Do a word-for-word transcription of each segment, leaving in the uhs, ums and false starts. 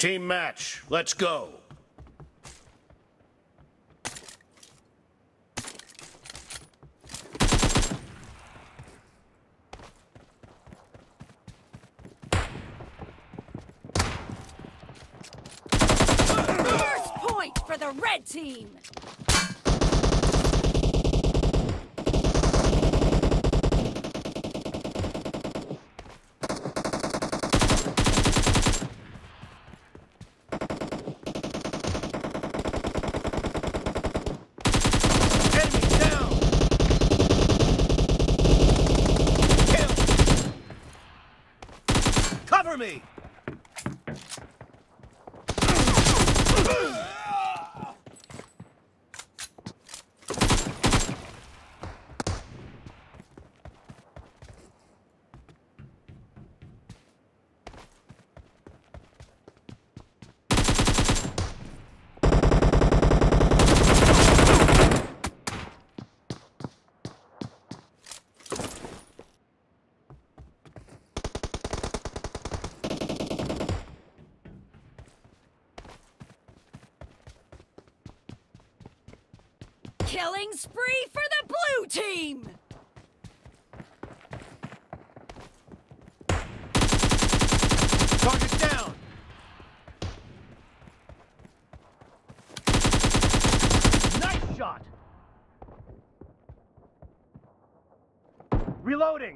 Team match, let's go. First point for the red team. Cover me! Killing spree for the blue team! Target down! Nice shot! Reloading!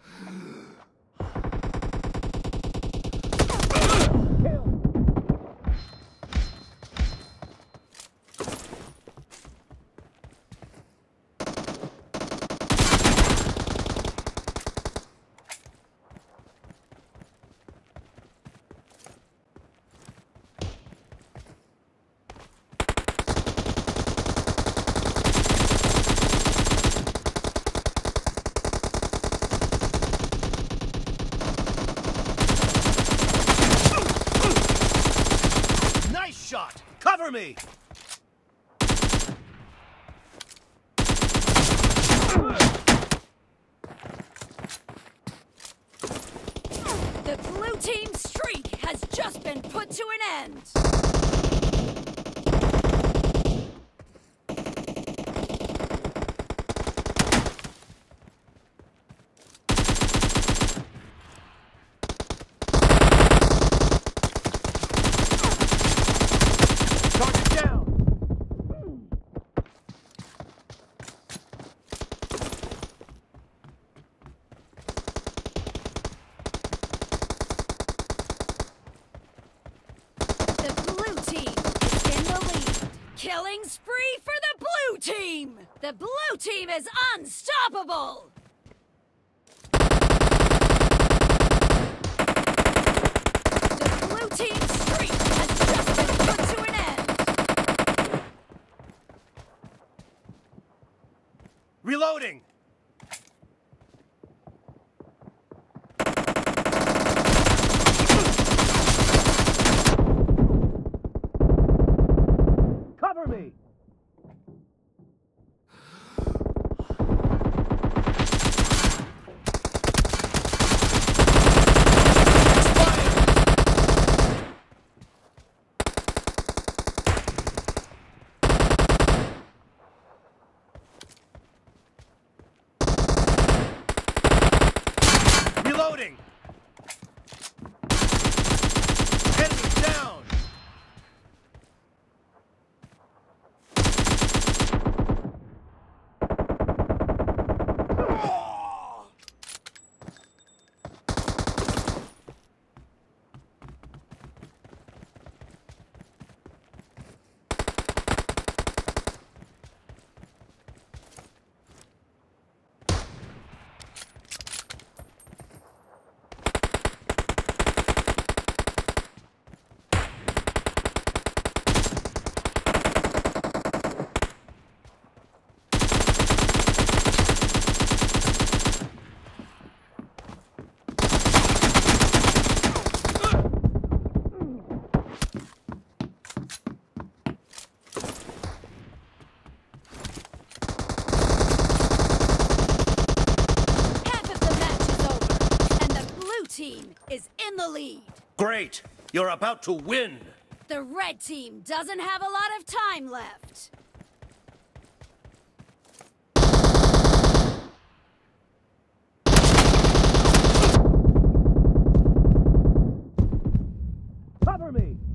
Shot! Cover me! The blue team's streak has just been put to an end. Killing spree for the blue team! The blue team is unstoppable! The blue team's streak has just been put to an end! Reloading! Cover me! Reloading! Enemy down! Is in the lead. Great! You're about to win. The red team doesn't have a lot of time left. Cover me.